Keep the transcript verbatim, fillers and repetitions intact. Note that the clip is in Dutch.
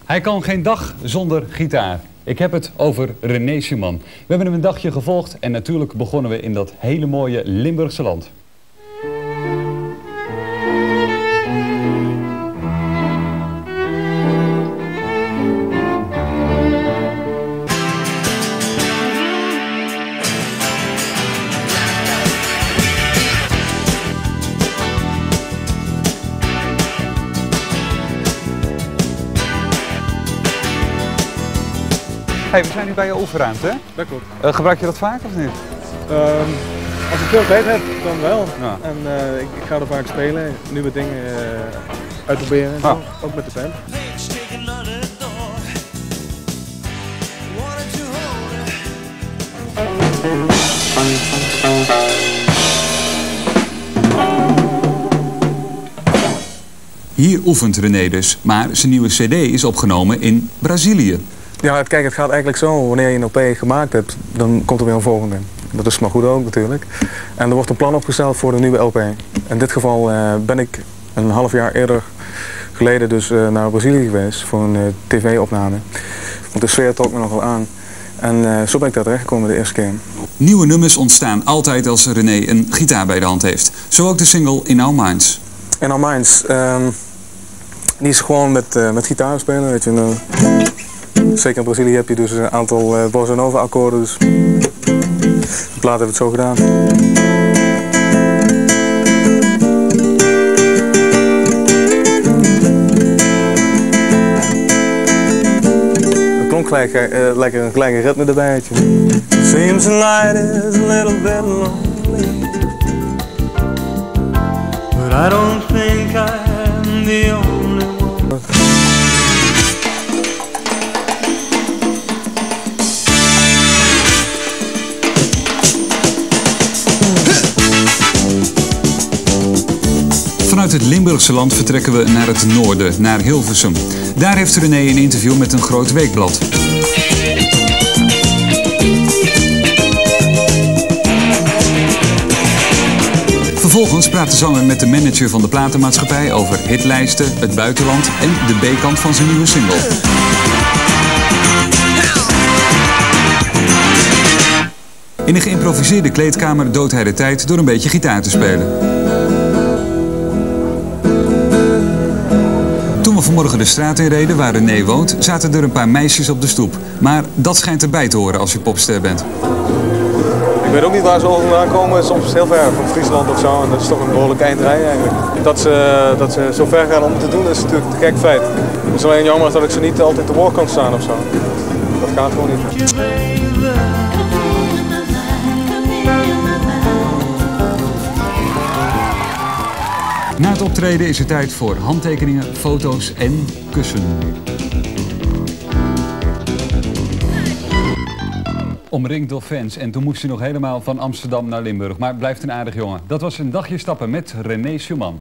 Hij kan geen dag zonder gitaar. Ik heb het over René Schumann. We hebben hem een dagje gevolgd en natuurlijk begonnen we in dat hele mooie Limburgse land. Hey, we zijn nu bij je oefenruimte, hè? Dat klopt. Uh, gebruik je dat vaak of niet? Um, als ik veel tijd heb, dan wel. Ja. En uh, ik, ik ga er vaak spelen, nieuwe dingen uh, uitproberen en zo. Ah. Ook met de band. Hier oefent René dus, maar zijn nieuwe cd is opgenomen in Brazilië. Ja, kijk, het gaat eigenlijk zo. Wanneer je een L P gemaakt hebt, dan komt er weer een volgende. Dat is maar goed ook natuurlijk. En er wordt een plan opgesteld voor de nieuwe L P. In dit geval uh, ben ik een half jaar eerder geleden dus uh, naar Brazilië geweest voor een uh, tv-opname. Want de sfeer trok me nogal aan. En uh, zo ben ik daar terechtgekomen de eerste keer. Nieuwe nummers ontstaan altijd als René een gitaar bij de hand heeft. Zo ook de single In Our Minds. In Our Minds, um, die is gewoon met, uh, met gitaar spelen. Weet je, uh, zeker in Brazilië heb je dus een aantal uh, bossa nova akkoorden. Dus de plaat heeft het zo gedaan. Het klonk gelijk, uh, lekker een gelijke ritme erbij. Weet je. Seems the light is a little bit lonely, but I don't think I'm the only one. Vanuit het Limburgse land vertrekken we naar het noorden, naar Hilversum. Daar heeft René een interview met een groot weekblad. Vervolgens praat de zanger met de manager van de platenmaatschappij over hitlijsten, het buitenland en de B-kant van zijn nieuwe single. In een geïmproviseerde kleedkamer doodt hij de tijd door een beetje gitaar te spelen. Toen we vanmorgen de straat in reden waar René woont, zaten er een paar meisjes op de stoep. Maar dat schijnt erbij te horen als je popster bent. Ik weet ook niet waar ze over vandaan komen, soms is het heel ver, van Friesland of zo, en dat is toch een behoorlijk eindrij eigenlijk. Dat ze, dat ze zo ver gaan om het te doen, is natuurlijk een gek feit. Het is alleen jammer dat ik ze niet altijd te woord kan staan of zo. Dat gaat gewoon niet. Na het optreden is het tijd voor handtekeningen, foto's en kussen. Omringd door fans en toen moest hij nog helemaal van Amsterdam naar Limburg. Maar blijft een aardig jongen. Dat was een dagje stappen met René Schumann.